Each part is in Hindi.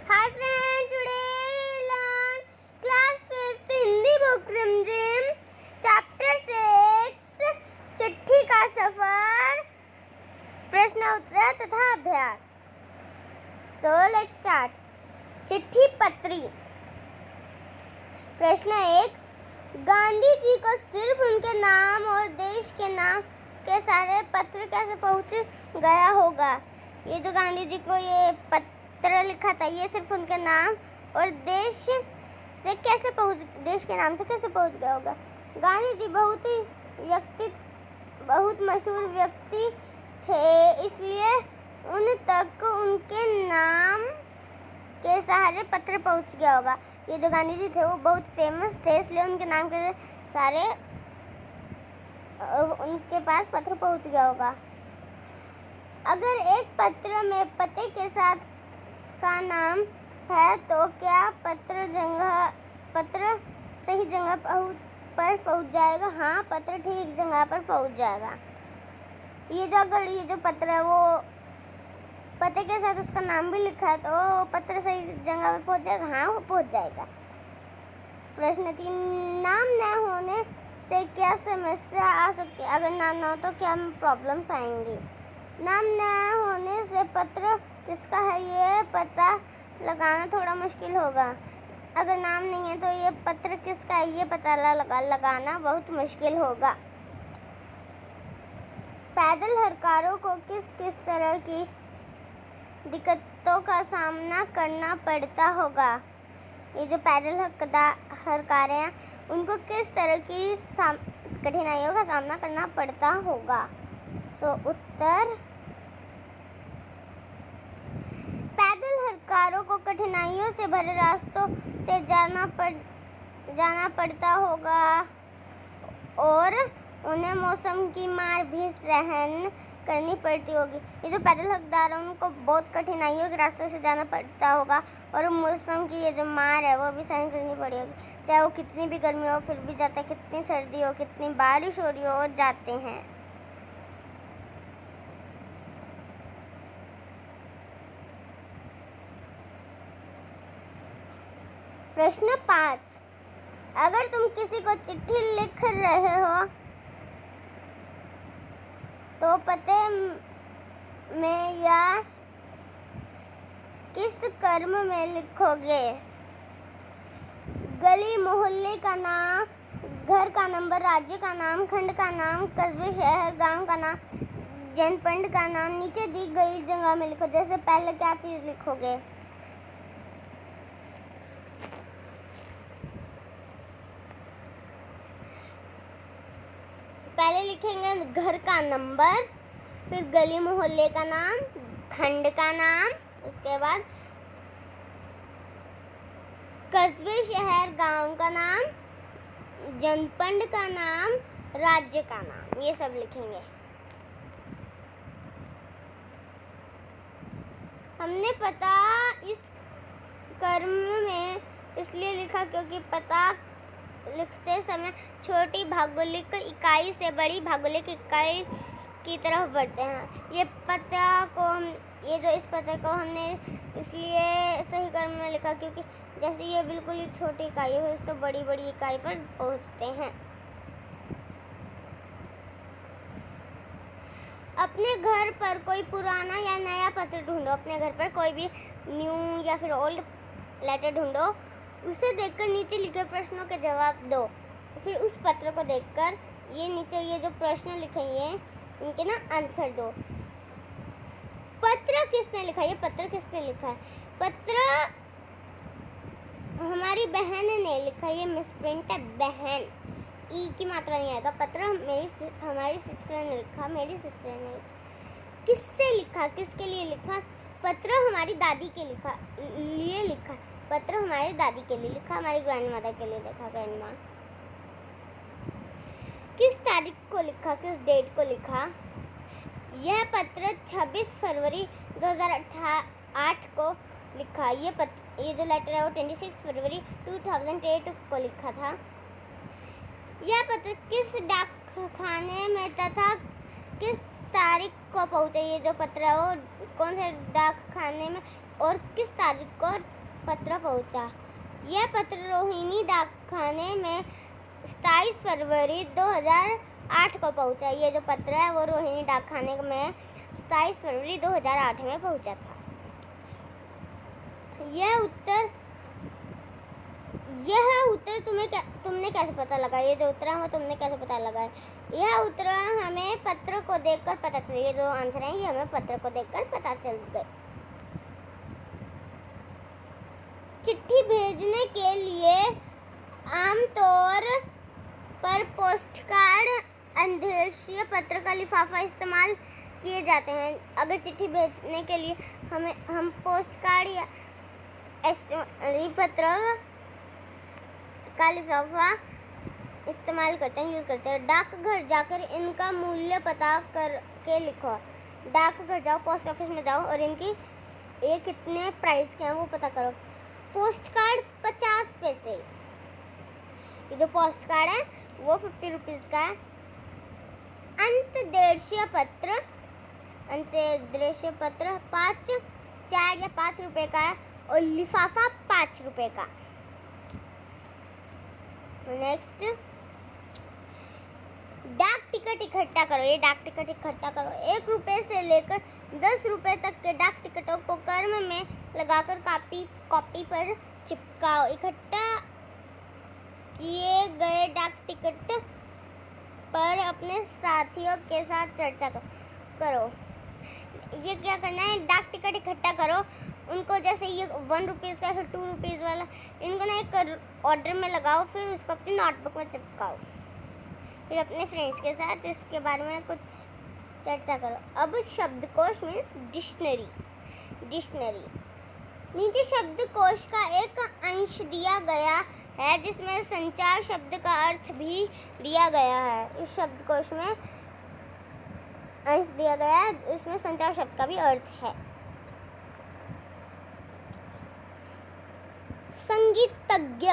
Hi friends, today we learn class 5th Hindi book Rimjim, chapter 6 चिट्ठी का सफर, प्रश्न उत्तर तथा अभ्यास। So let's start. चिट्ठी पत्री। प्रश्न 1, गांधी जी को सिर्फ उनके नाम और देश के नाम के सारे पत्र कैसे पहुंच गया होगा? ये जो गांधी जी को ये पत्र लिखा था, ये सिर्फ उनके नाम और देश के नाम से कैसे पहुंच गया होगा? गांधी जी बहुत मशहूर व्यक्ति थे, इसलिए उन तक उनके नाम के सहारे पत्र पहुंच गया होगा। ये जो गांधी जी थे वो बहुत फेमस थे, इसलिए उनके नाम के सारे उनके पास पत्र पहुंच गया होगा। अगर एक पत्र में पते के साथ का नाम है तो क्या पत्र सही जगह पर पहुंच जाएगा? हाँ, पत्र ठीक जगह पर पहुंच जाएगा। ये जो पत्र है वो पते के साथ उसका नाम भी लिखा है तो पत्र सही जगह पर पहुंच जाएगा? हाँ, वो पहुंच जाएगा। प्रश्न 3, नाम न होने से क्या समस्या आ सकती है? अगर नाम ना हो तो क्या प्रॉब्लम्स आएंगी? नाम न होने से पत्र किसका है ये पता लगाना थोड़ा मुश्किल होगा। अगर नाम नहीं है तो ये पत्र किसका है ये पता लगाना बहुत मुश्किल होगा। पैदल हरकारों को किस किस तरह की दिक्कतों का सामना करना पड़ता होगा? ये जो पैदल हरकारें हैं उनको किस तरह की कठिनाइयों का सामना करना पड़ता होगा? उत्तर, पैदल हरकारों को कठिनाइयों से भरे रास्तों से जाना पड़ता होगा और उन्हें मौसम की मार भी सहन करनी पड़ती होगी। ये जो पैदल हकदार हैं उनको बहुत कठिनाइयों के रास्तों से जाना पड़ता होगा और मौसम की ये जो मार है वो भी सहन करनी पड़ेगी। चाहे वो कितनी भी गर्मी हो फिर भी जाते हैं, कितनी सर्दी हो, कितनी बारिश हो रही हो, जाते हैं। प्रश्न 5, अगर तुम किसी को चिट्ठी लिख रहे हो तो पते में या किस क्रम में लिखोगे? गली मोहल्ले का नाम, घर का नंबर, राज्य का नाम, खंड का नाम, कस्बे शहर गांव का नाम, जनपद का नाम नीचे दी गई जगह में लिखो। जैसे पहले क्या चीज़ लिखोगे? पहले लिखेंगे घर का नंबर, फिर गली मोहल्ले का नाम, खंड का नाम, उसके बाद कस्बे शहर गांव का नाम, जनपद का नाम, राज्य का नाम, ये सब लिखेंगे। हमने पता इस क्रम में इसलिए लिखा क्योंकि पता लिखते समय छोटी भौगोलिक इकाई से बड़ी भौगोलिक इकाई की तरफ बढ़ते हैं। इस पते को हमने इसलिए सही क्रम में लिखा क्योंकि जैसे ये बिल्कुल ही छोटी इकाई है उससे बड़ी बड़ी इकाई पर पहुंचते हैं। अपने घर पर कोई पुराना या नया पत्र ढूंढो। अपने घर पर कोई भी न्यू या फिर ओल्ड लेटर ढूंढो, उसे देखकर नीचे लिखे प्रश्नों के जवाब दो। फिर उस पत्र को देखकर ये जो प्रश्न लिखे हैं इनके आंसर दो। पत्र किसने लिखा? ये पत्र किसने लिखा है? पत्र हमारी बहन ने लिखा। ये मिसप्रिंट है, बहन, ई की मात्रा नहीं आएगा। पत्र हमारी सिस्टर ने लिखा, मेरी सिस्टर ने लिखा। किससे लिखा? किसके लिए लिखा? पत्र हमारी दादी के लिए लिखा। पत्र हमारी दादी के लिए लिखा, हमारी ग्रैंडमदर के लिए लिखा, ग्रैंडमा। किस तारीख को लिखा? किस डेट को लिखा? यह पत्र 26 फरवरी 2008 को लिखा। ये जो लेटर है वो 26 फरवरी 2008 को लिखा था। यह पत्र किस डाकखाने में तथा किस तारीख को पहुंचा? ये जो पत्र है वो कौन से डाक खाने में और किस तारीख को पत्र पहुंचा। यह पत्र रोहिणी डाकखाने में 27 फरवरी 2008 को पहुंचा। ये जो पत्र है वो रोहिणी डाकखाने में 27 फरवरी 2008 में पहुंचा था। यह उत्तर तुमने कैसे पता लगा? ये जो उत्तर है वो तुमने कैसे पता लगा? यह उत्तर हमें पत्र को देखकर पता चला। ये जो आंसर है ये हमें पत्र को देखकर पता चल गए। चिट्ठी भेजने के लिए आमतौर पर पोस्टकार्ड, अदृश्य पत्र का लिफाफा इस्तेमाल किए जाते हैं। अगर चिट्ठी भेजने के लिए हम पोस्टकार्ड या पत्र का लिफाफा इस्तेमाल करते हैं, यूज़ करते हैं। डाकघर जाकर इनका मूल्य पता करके लिखो। डाकघर जाओ, पोस्ट ऑफिस में जाओ और इनकी ये कितने प्राइस के हैं वो पता करो। पोस्टकार्ड 50 पैसे। ये जो पोस्टकार्ड है वो 50 रुपीज़ का है। अंतर्देशीय पत्र 4 या 5 रुपए का है और लिफाफा 5 रुपए का। नेक्स्ट, डाक टिकट इकट्ठा करो। ये डाक टिकट इकट्ठा करो। 1 रुपए से लेकर 10 रुपए तक के डाक टिकटों को कर्म में लगाकर कॉपी पर चिपकाओ। इकट्ठा किए गए डाक टिकट पर अपने साथियों के साथ चर्चा करो। ये क्या करना है? डाक टिकट इकट्ठा करो। उनको जैसे ये 1 रुपीज़ का, फिर 2 रुपीज़ वाला, इनको ना एक ऑर्डर में लगाओ, फिर उसको अपनी नोटबुक में चिपकाओ। फिर अपने फ्रेंड्स के साथ इसके बारे में कुछ चर्चा करो। अब शब्दकोश मीन्स डिक्शनरी। नीचे शब्दकोश का एक अंश दिया गया है जिसमें संचार शब्द का अर्थ भी दिया गया है। इस शब्दकोश में अंश दिया गया है, इसमें संचार शब्द का भी अर्थ है। संगीतज्ञ,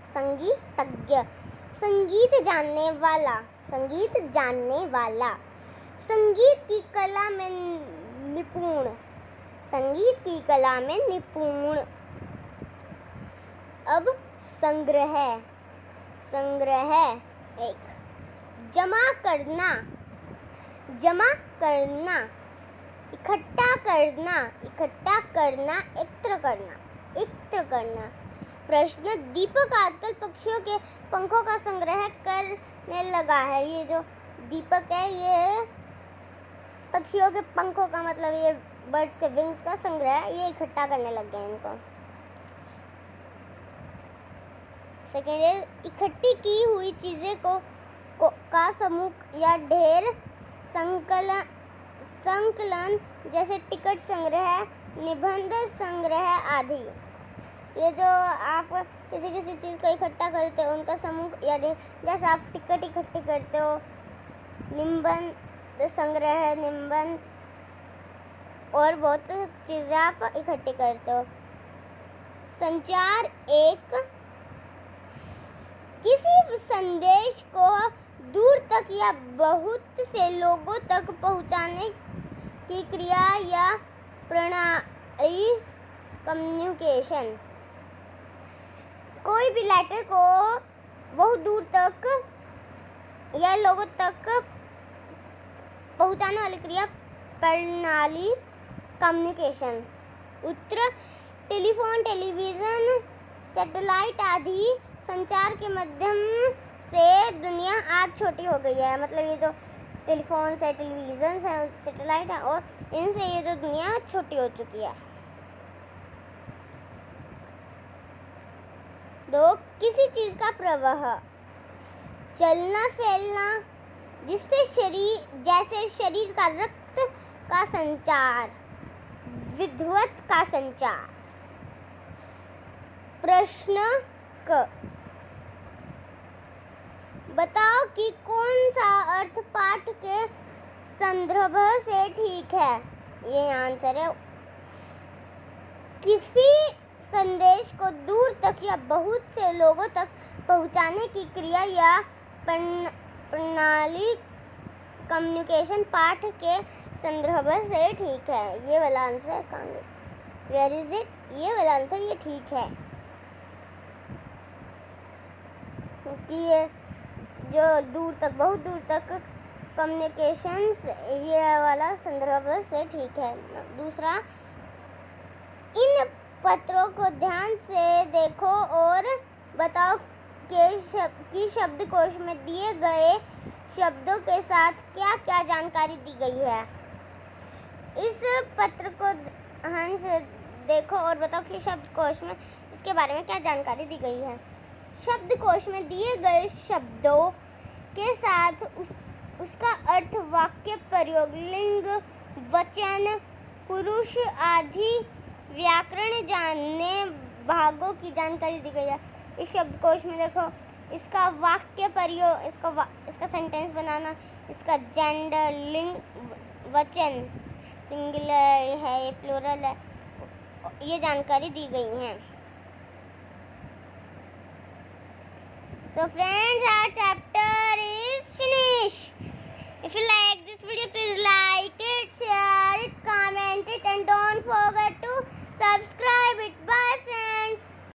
संगीत जानने वाला, संगीत की कला में निपुण। अब संग्रह, एक जमा करना, इकट्ठा करना, एकत्र करना। प्रश्न, दीपक आजकल पक्षियों के पंखों का संग्रह करने लगा है। ये जो दीपक है ये पक्षियों के पंखों का मतलब ये बर्ड्स के विंग्स का संग्रह है, ये इकट्ठा करने लग गए इनको। सेकेंड है, इकट्ठी की हुई चीजें का समूह या ढेर, संकलन जैसे टिकट संग्रह, निबंध संग्रह आदि। ये जो आप किसी चीज़ को इकट्ठा करते हो उनका समूह या ढेर, जैसे आप टिकट इकट्ठी करते हो, निबंध संग्रह, निबंध और बहुत चीज़ें आप इकट्ठी करते हो। संचार, एक किसी संदेश को दूर तक या बहुत से लोगों तक पहुंचाने की क्रिया या प्रणाली, कम्युनिकेशन। कोई भी लेटर को बहुत दूर तक या लोगों तक पहुंचाने वाली क्रिया, प्रणाली, कम्युनिकेशन। उत्तर, टेलीफोन, टेलीविज़न, सैटेलाइट आदि संचार के माध्यम से दुनिया आज छोटी हो गई है। मतलब ये जो टेलीफोन से, टेलीविज़न से, सैटेलाइट है और इनसे ये जो दुनिया छोटी हो चुकी है। 2, किसी चीज़ का प्रवाह, चलना फैलना, जैसे शरीर का रक्त का संचार, विद्युत का संचार। प्रश्न क, बताओ कि कौन सा अर्थ पाठ के संदर्भ से ठीक है। ये आंसर है, किसी संदेश को दूर तक या बहुत से लोगों तक पहुंचाने की क्रिया या प्रणाली, कम्युनिकेशन, पाठ के संदर्भ से ठीक है। ये वाला आंसर वेयर इज इट, ये वाला आंसर ये ठीक है, क्योंकि ये जो दूर तक, बहुत दूर तक कम्युनिकेशंस, ये वाला संदर्भ से ठीक है। दूसरा, इन पत्रों को ध्यान से देखो और बताओ कि शब्दकोश में दिए गए शब्दों के साथ क्या क्या जानकारी दी गई है। इस पत्र को ध्यान से देखो और बताओ कि शब्दकोश में इसके बारे में क्या जानकारी दी गई है। शब्दकोश में दिए गए शब्दों के साथ उसका अर्थ, वाक्य प्रयोग, लिंग, वचन, पुरुष आदि व्याकरण जानने भागों की जानकारी दी गई है। इस शब्दकोश में देखो इसका वाक्य प्रयोग, इसका सेंटेंस बनाना, इसका जेंडर, लिंग, वचन, सिंगुलर है, प्लूरल है, ये जानकारी दी गई है। So friends, our chapter